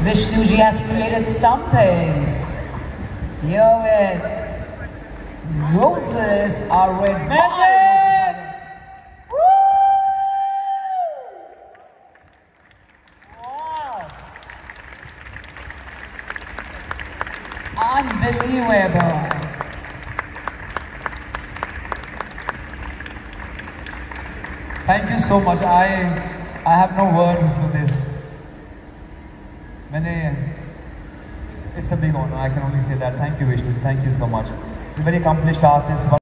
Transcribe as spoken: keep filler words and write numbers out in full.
Vishnu ji has created something. Here with roses are red. Magic! Woo! Wow! Unbelievable. Thank you so much. I I have no words for this. Many, it's a big honor. I can only say that. Thank you, Vishnu. Thank you so much. He's a very accomplished artist.